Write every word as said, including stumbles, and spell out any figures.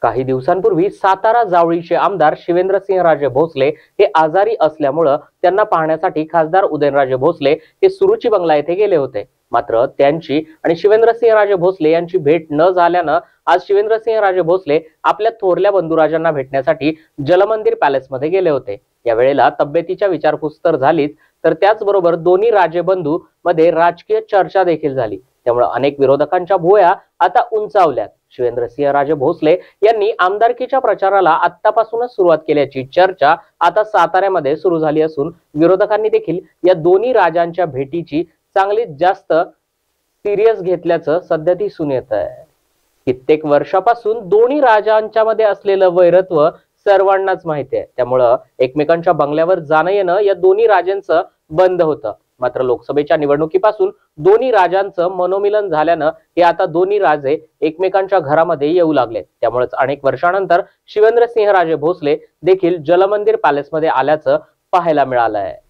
काही दिवसांपूर्वी सातारा जावळीचे आमदार शिवेंद्रसिंहराजे भोसले हे आजारी असल्यामुळे त्यांना पाहण्यासाठी खासदार उदयनराजे भोसले हे सुरुची बंगला येथे गेले होते। मात्र त्यांची आणि शिवेंद्रसिंहराजे भोसले यांची भेट न झाल्यानं आज शिवेंद्रसिंहराजे भोसले आपल्या थोरल्या बंधुराजांना भेटण्यासाठी जलमंदिर पॅलेस मध्ये गेले होते। या वेळेला तब्येतीच्या विचारपूस तर झालीच, तर त्याचबरोबर दोन्ही राजे बंधू मध्ये राजकीय चर्चा देखील झाली। त्यामुळे अनेक विरोधकांच्या भुवया आता उंचावल्यात। शिवेंद्रसिंहराजे भोसले यांनी आमदारकीच्या प्रचाराला आत्तापासूनच सुरुवात केल्याची चर्चा आता साताऱ्यामध्ये सुरू झाली असून विरोधकांनी देखील या दोन्ही राजांच्या भेटीची चांगलीच जास्त सिरियस घेतल्याचं सध्या दिसून येत आहे। कित्येक वर्षापासून दोन्ही राजांच्या मध्ये असलेलं वैरत्व सर्वांनाच माहिती आहे। त्यामुळे एकमेकांच्या बंगल्यावर जाणं येणं या दोन्ही राजांचं बंद होतं। मात्र लोकसभेच्या निवडणुकीपासून दोन्ही राजांचं मनोमिलन झाल्यानं हे आता दोन्ही राजे एकमेकांच्या घरामध्ये येऊ लागले। त्यामुळेच अनेक वर्षानंतर शिवेंद्रसिंहराजे भोसले देखील जलमंदिर पॅलेसमध्ये आल्याचं पाहायला मिळालं आहे।